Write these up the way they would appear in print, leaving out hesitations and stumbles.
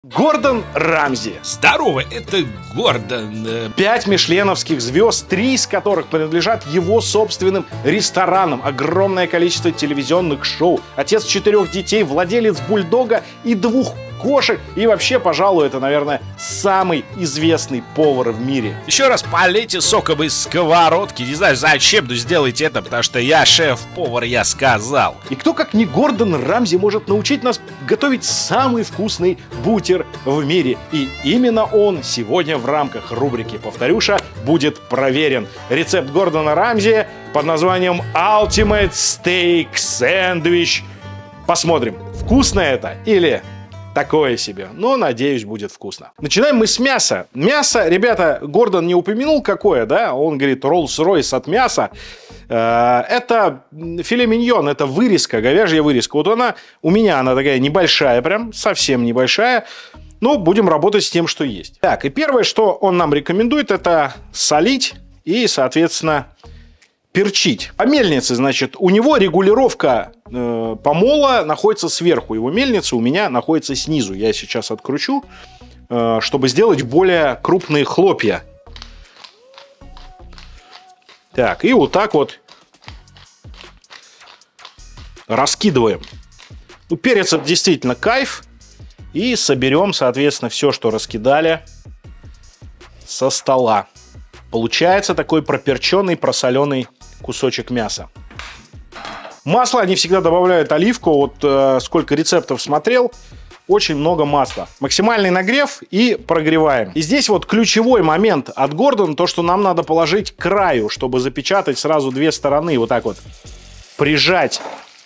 Гордон Рамзи. Здорово, это Гордон. 5 мишленовских звезд, 3 из которых принадлежат его собственным ресторанам. Огромное количество телевизионных шоу. Отец 4 детей, владелец бульдога и 2 кошек. И вообще, пожалуй, это, наверное, самый известный повар в мире. Еще раз полейте соком из сковородки. Не знаю, зачем, но сделайте это, потому что я шеф-повар, я сказал. И кто, как не Гордон Рамзи, может научить нас готовить самый вкусный бутер в мире. И именно он сегодня в рамках рубрики «Повторюша» будет проверен. Рецепт Гордона Рамзи под названием Ultimate Steak Sandwich. Посмотрим, вкусно это или такое себе. Но, надеюсь, будет вкусно. Начинаем мы с мяса. Мясо, ребята, Гордон не упомянул какое, да? Он говорит, Rolls-Royce от мяса. Это филе миньон, это вырезка, говяжья вырезка. Вот она, у меня она такая небольшая, прям совсем небольшая. Но будем работать с тем, что есть. Так, и первое, что он нам рекомендует, это солить и, соответственно, перчить. По мельнице, значит, у него регулировка помола находится сверху. Его мельница у меня находится снизу. Я сейчас откручу, чтобы сделать более крупные хлопья. Так, и вот так вот раскидываем. Ну, перец это действительно кайф. И соберем, соответственно, все, что раскидали со стола. Получается такой проперченный, просоленый кусочек мяса. Масло они всегда добавляют оливку. Вот сколько рецептов смотрел, очень много масла. Максимальный нагрев и прогреваем. И здесь вот ключевой момент от Гордона, то, что нам надо положить к краю, чтобы запечатать сразу 2 стороны. Вот так вот прижать.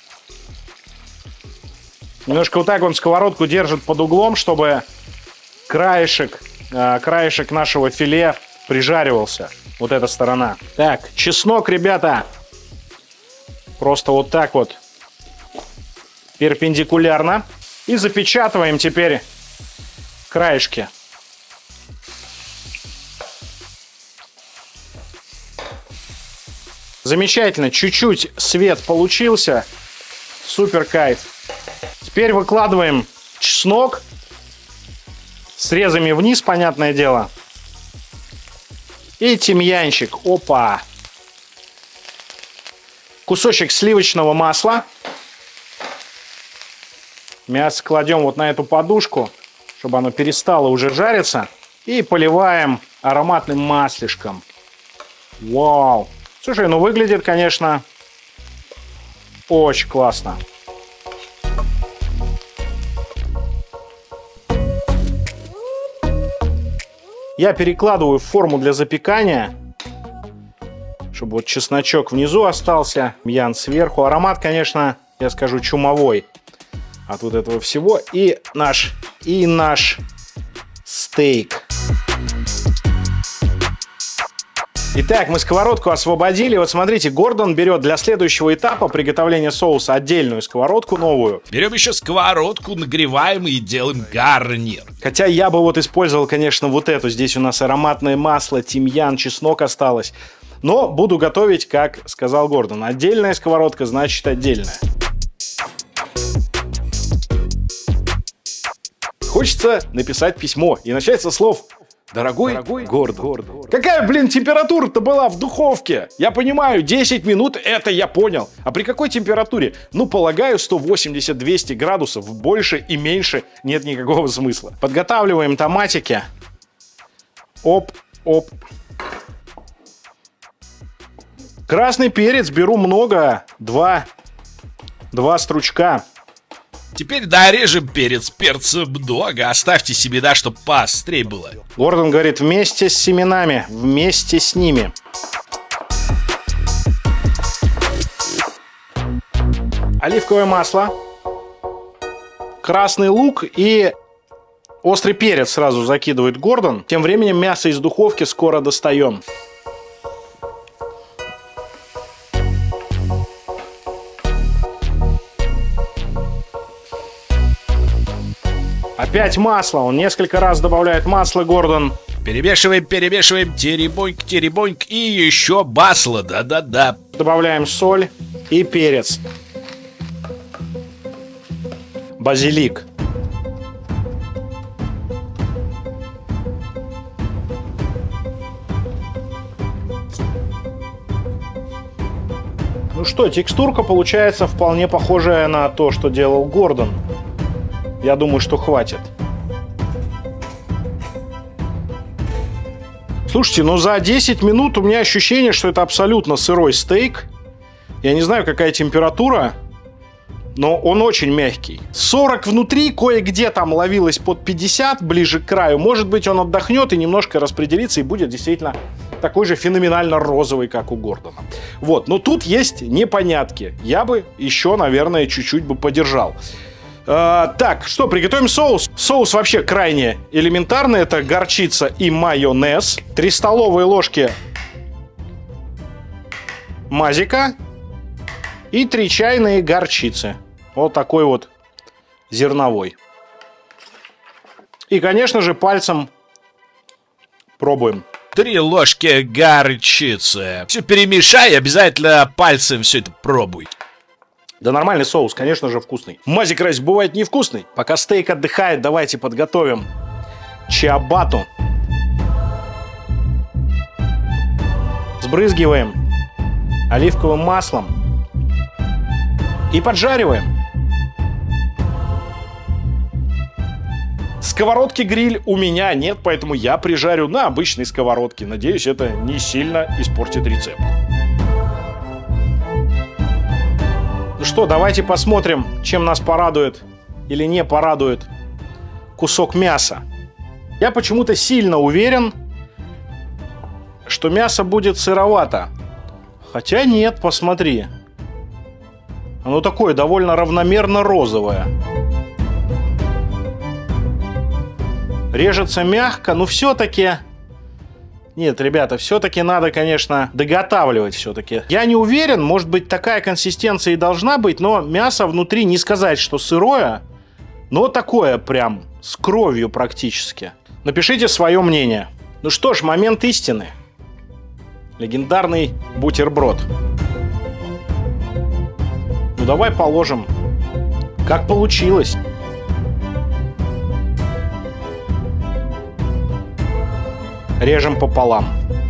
Немножко вот так он сковородку держит под углом, чтобы краешек нашего филе прижаривался. Вот эта сторона. Так, чеснок, ребята. Просто вот так вот перпендикулярно. И запечатываем теперь краешки. Замечательно. Чуть-чуть свет получился. Супер кайф. Теперь выкладываем чеснок. Срезами вниз, понятное дело. И тимьянчик. Опа! Кусочек сливочного масла. Мясо кладем вот на эту подушку, чтобы оно перестало уже жариться. И поливаем ароматным маслишком. Вау! Слушай, ну выглядит, конечно, очень классно. Я перекладываю в форму для запекания, чтобы вот чесночок внизу остался, тимьян сверху. Аромат, конечно, я скажу, чумовой от вот этого всего. И наш стейк. Итак, мы сковородку освободили. Вот смотрите, Гордон берет для следующего этапа приготовления соуса отдельную сковородку новую. Берем еще сковородку, нагреваем и делаем гарнир. Хотя я бы вот использовал, конечно, вот эту. Здесь у нас ароматное масло, тимьян, чеснок осталось. Но буду готовить, как сказал Гордон. Отдельная сковородка, значит отдельная. Хочется написать письмо и начать со слов: Дорогой Гордон. Какая, блин, температура-то была в духовке? Я понимаю, 10 минут, это я понял. А при какой температуре? Ну, полагаю, 180-200 градусов. Больше и меньше нет никакого смысла. Подготавливаем томатики. Оп. Красный перец беру много. 2 стручка. Теперь дорежем перец перцем много. Оставьте семена, чтобы поострее было. Гордон говорит, вместе с семенами, вместе с ними. Оливковое масло. Красный лук и острый перец сразу закидывает Гордон. Тем временем мясо из духовки скоро достаем. Опять масло. Он несколько раз добавляет масло, Гордон. Перемешиваем, теребоньк, и еще масло, да-да-да. Добавляем соль и перец. Базилик. Ну что, текстурка получается вполне похожая на то, что делал Гордон. Я думаю, что хватит. Слушайте, ну за 10 минут у меня ощущение, что это абсолютно сырой стейк. Я не знаю, какая температура, но он очень мягкий. 40 внутри, кое-где там ловилось под 50, ближе к краю. Может быть, он отдохнет и немножко распределится, и будет действительно такой же феноменально розовый, как у Гордона. Вот, но тут есть непонятки. Я бы еще, наверное, чуть-чуть бы подержал. Так, что, приготовим соус. Соус вообще крайне элементарный. Это горчица и майонез. 3 столовые ложки мазика и 3 чайные горчицы. Вот такой вот зерновой. И, конечно же, пальцем пробуем. 3 ложки горчицы. Все перемешай и обязательно пальцем все это пробуй. Да нормальный соус, конечно же, вкусный. Мазик разве бывает невкусный? Пока стейк отдыхает, давайте подготовим чиабатту. Сбрызгиваем оливковым маслом и поджариваем. Сковородки-гриль у меня нет, поэтому я прижарю на обычной сковородке. Надеюсь, это не сильно испортит рецепт. Ну что, давайте посмотрим, чем нас порадует или не порадует кусок мяса. Я почему-то сильно уверен, что мясо будет сыровато. Хотя нет, посмотри. Оно такое довольно равномерно розовое. Режется мягко, но все-таки... Нет, ребята, все-таки надо, конечно, доготавливать все-таки. Я не уверен, может быть, такая консистенция и должна быть, но мясо внутри не сказать, что сырое, но такое прям с кровью практически. Напишите свое мнение. Ну что ж, момент истины. Легендарный бутерброд. Ну давай положим, как получилось. Режем пополам.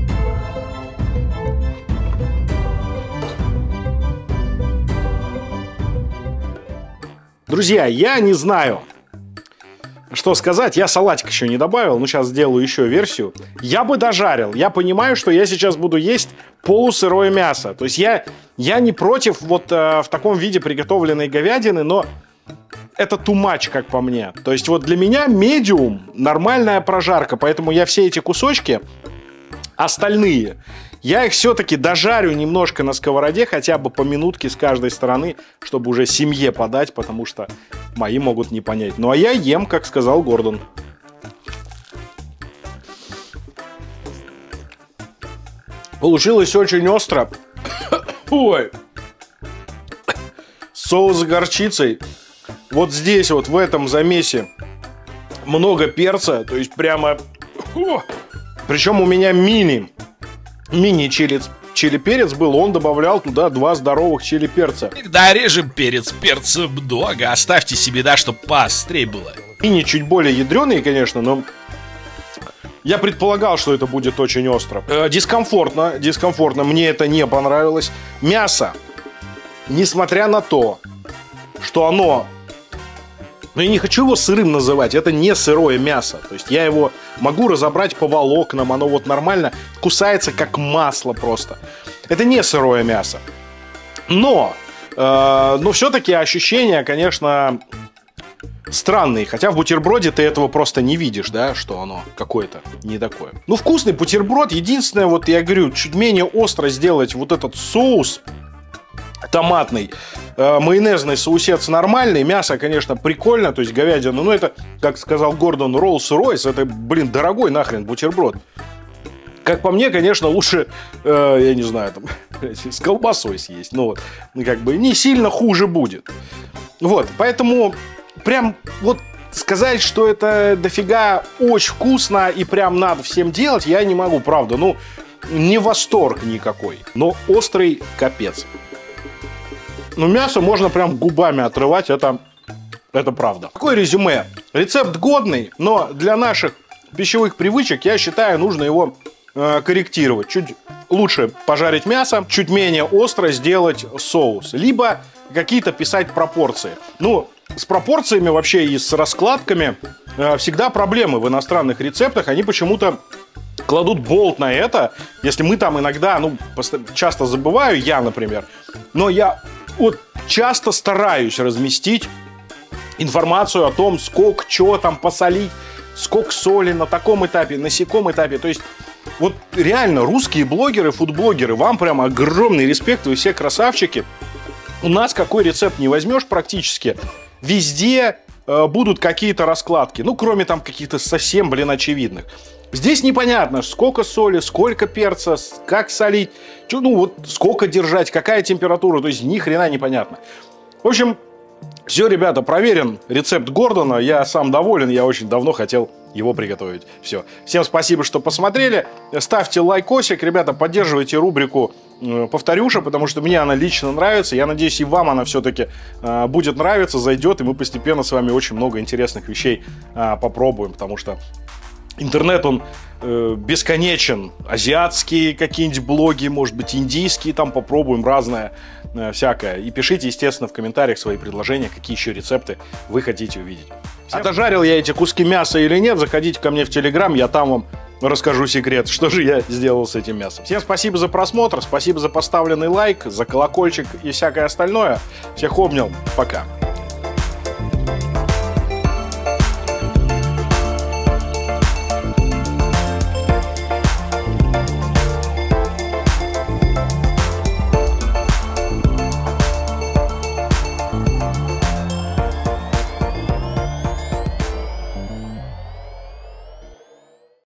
Друзья, я не знаю, что сказать. Я салатик еще не добавил, но сейчас сделаю еще версию. Я бы дожарил. Я понимаю, что я сейчас буду есть полусырое мясо. То есть я не против вот в таком виде приготовленной говядины, но это too much, как по мне. То есть вот для меня медиум нормальная прожарка, поэтому я все эти кусочки, остальные, я их все-таки дожарю немножко на сковороде, хотя бы по минутке с каждой стороны, чтобы уже семье подать, потому что мои могут не понять. Ну а я ем, как сказал Гордон. Получилось очень остро. Ой. Соус с горчицей. Вот здесь вот в этом замесе много перца, то есть прямо... Причем у меня мини чили-перец был, он добавлял туда 2 здоровых чили-перца. Когда режем перец, перца много, оставьте себе, да, чтобы поострее было. Мини чуть более ядреные, конечно, но я предполагал, что это будет очень остро. Дискомфортно, мне это не понравилось. Мясо, несмотря на то, что оно... Но я не хочу его сырым называть, это не сырое мясо. То есть я его могу разобрать по волокнам, оно вот нормально кусается как масло просто. Это не сырое мясо. Но все-таки ощущения, конечно, странные. Хотя в бутерброде ты этого просто не видишь, да, что оно какое-то не такое. Ну, вкусный бутерброд. Единственное, вот я говорю, чуть менее остро сделать вот этот соус томатный, майонезный соусец нормальный, мясо, конечно, прикольно, то есть говядина, ну это, как сказал Гордон, Роллс-Ройс, это, блин, дорогой нахрен бутерброд. Как по мне, конечно, лучше, я не знаю, там, с колбасой съесть, но как бы не сильно хуже будет. Вот, поэтому прям вот сказать, что это дофига очень вкусно и прям надо всем делать, я не могу, правда, ну, не восторг никакой, но острый капец. Ну, мясо можно прям губами отрывать, это правда. Какое резюме? Рецепт годный, но для наших пищевых привычек, я считаю, нужно его корректировать. Чуть лучше пожарить мясо, чуть менее остро сделать соус. Либо какие-то писать пропорции. Ну, с пропорциями вообще и с раскладками всегда проблемы в иностранных рецептах. Они почему-то кладут болт на это. Если мы там иногда, ну, часто забываю, я, например, но я вот часто стараюсь разместить информацию о том, сколько чего там посолить, сколько соли на таком этапе, на сяком этапе. То есть вот реально русские блогеры, фудблогеры, вам прям огромный респект, вы все красавчики. У нас какой рецепт не возьмешь практически, везде будут какие-то раскладки. Ну, кроме там каких-то совсем, очевидных. Здесь непонятно, сколько соли, сколько перца, как солить, ну вот сколько держать, какая температура. То есть ни хрена непонятно. В общем, все, ребята, проверен рецепт Гордона. Я сам доволен, я очень давно хотел его приготовить. Все. Всем спасибо, что посмотрели. Ставьте лайкосик. Ребята, поддерживайте рубрику «Повторюша», потому что мне она лично нравится. Я надеюсь, и вам она все-таки будет нравиться, зайдет, и мы постепенно с вами очень много интересных вещей попробуем, потому что интернет, он бесконечен. Азиатские какие-нибудь блоги, может быть, индийские, там попробуем разное всякое. И пишите, естественно, в комментариях свои предложения, какие еще рецепты вы хотите увидеть. Дожарил я эти куски мяса или нет, заходите ко мне в Телеграм, я там вам расскажу секрет, что же я сделал с этим мясом. Всем спасибо за просмотр, спасибо за поставленный лайк, за колокольчик и всякое остальное. Всех обнял, пока.